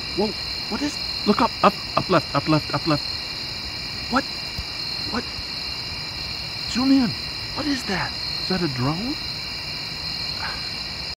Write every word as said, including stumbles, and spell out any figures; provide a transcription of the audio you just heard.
Whoa, what is... Look up, up, up left, up left, up left. What? What? Zoom in. What is that? Is that a drone?